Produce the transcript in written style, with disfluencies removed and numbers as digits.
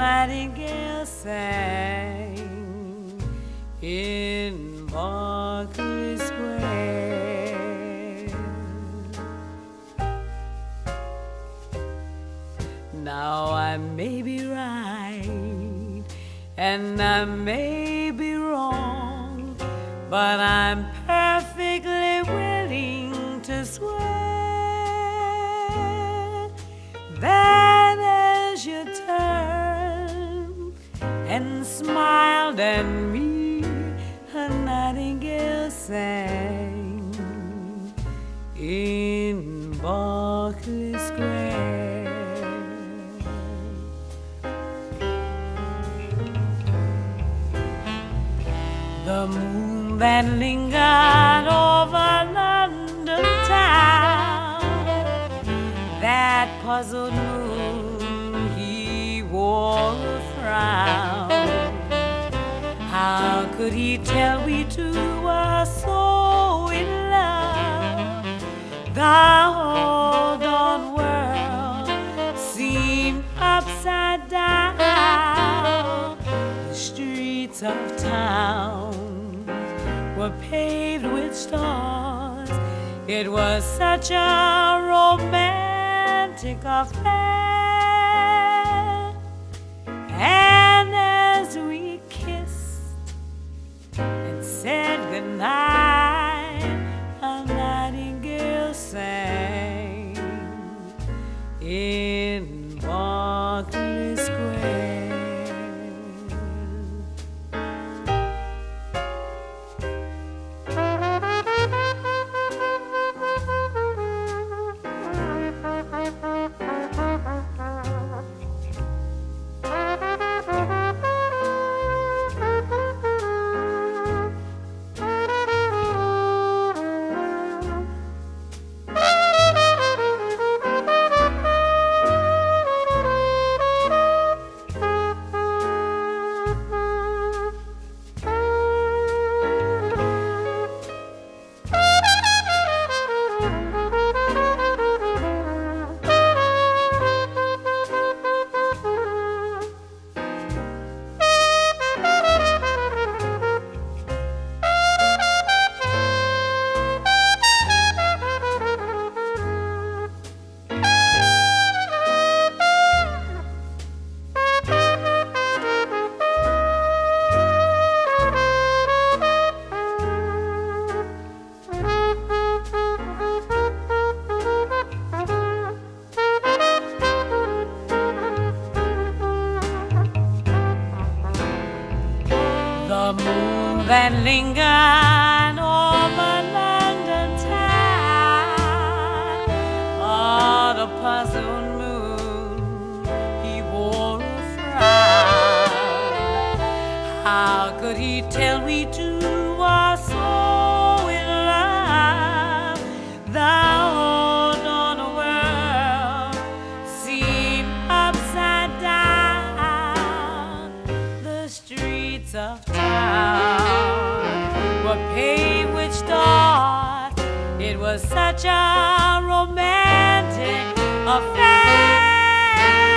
nightingale sang in Berkeley Square. Now I may be right and I may be wrong, but I'm perfectly willing to swear that as you turned and smiled at me, a nightingale sang in Berkeley Square. The moon that lingered over London town, that puzzled moon, he wore a frown. How could he tell we two were so in love? The whole darn world seemed upside down. The streets of town were paved with stars. It was such a romantic affair. And as we kissed and said goodnight, a nightingale sang in Berkeley Square. The moon that lingered over London town, oh, the puzzled moon, he wore a frown. How could he tell we two were so in love? The whole darn world seemed upside down. The streets of were paved with stars. It was such a romantic affair.